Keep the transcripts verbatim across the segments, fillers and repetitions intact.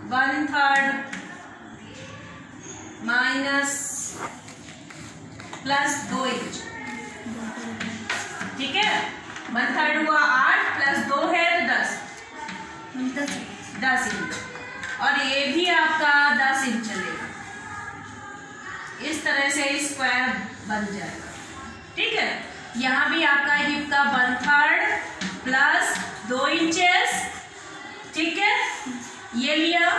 One third minus plus दो inch, ठीक है। वन थर्ड हुआ आठ प्लस दो है तो दस, दस इंच, और ये भी आपका दस इंच चलेगा। इस तरह से स्क्वायर बन जाएगा, ठीक है। यहाँ भी आपका हिप का वन थर्ड प्लस दो इंचेस, ठीक है, ये लिया।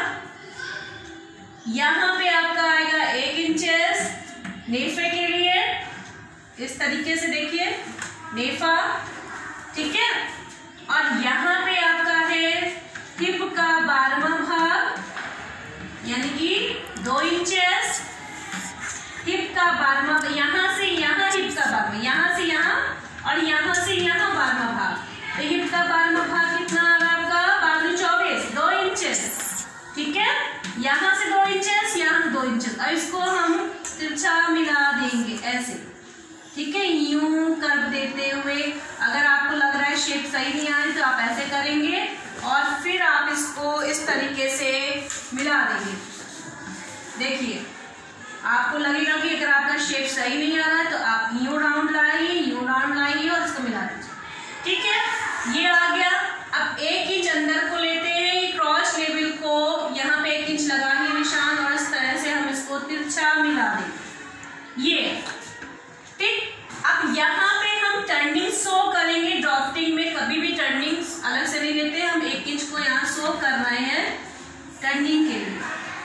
यहाँ पे आपका आएगा एक इंचेस नेफे के लिए, इस तरीके से देखिए नेफा, ठीक है। और यहाँ पे आपका है हिप का बारहवां भाग, यानी कि दो इंचेस, हिप का बारहवां, यहाँ से यहाँ हिप का बारहवां, यहाँ से यहाँ और यहाँ से यहाँ बारहवां भाग, तो हिप का बारहवां भाग कितना आ रहा है आपका बारह चौबीस, दो इंचेस, ठीक है। यहाँ से दो इंचेस, यहाँ दो इंचेस, और इसको हम तिरछा मिला देंगे ऐसे, ठीक है, यूं कर देते हुए। अगर आपको लग रहा है शेप सही नहीं आ रही तो आप ऐसे करेंगे और फिर आप इसको इस तरीके से मिला देंगे। देखिए आपको लगेगा कि अगर आपका शेप सही नहीं आ रहा है तो आप यूं राउंड लाइए, यूं राउंड लाइए और इसको मिला दीजिए, ठीक है। ये आ गया। अब एक इंच अंदर को लेते हैं, क्रॉस लेवल को यहाँ पे एक इंच लगाएंगे निशान, और इस तरह से हम इसको तिरछा मिला देंगे, ये ठीक। अब यहाँ पे हम टर्निंग शो करेंगे। ड्राफ्टिंग में कभी भी टर्निंग अलग से नहीं लेते, हम एक इंच को यहाँ शो कर रहे हैं टर्निंग के लिए,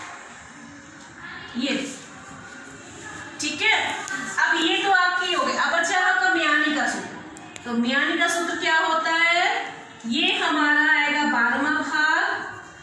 ये ठीक है। अब ये तो आपकी हो गई। अब अच्छा आपका म्यानी का सूत्र, तो म्यानी का सूत्र क्या होता है, ये हमारा आएगा बारहवां भाग,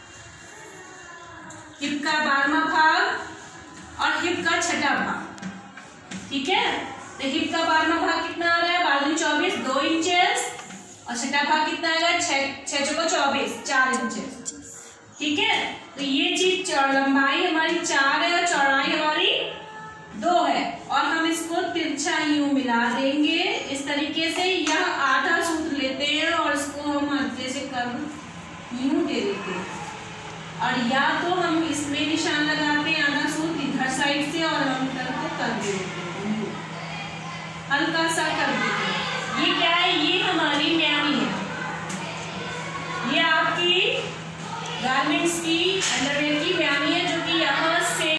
हिप का बारहवां भाग और हिप का छठा भाग, ठीक है। तो हिप का बारहवां भाग कितना आ रहा है, बारह चौबीस, दो इंचेस, और छठा भाग कितना आएगा, छह छह चौबीस, चार इंचेस, ठीक है। तो ये चीज लंबाई हमारी चार है और चौड़ाई हमारी दो है, और हम इसको तिरछा यूं मिला देंगे इस तरीके से। यह आधा सूत्र लेते हैं और इसको हम हल्के से कर यूं दे देते हैं, और या तो हम इसमें निशान लगाते हैं आधा सूत्र इधर साइड से, और हम इधर को कर देते हैं, हल्का सा कर देते हैं। ये क्या है, ये हमारी म्यानी है, ये आपकी गारमेंट्स की अंडरवेयर की म्यानी है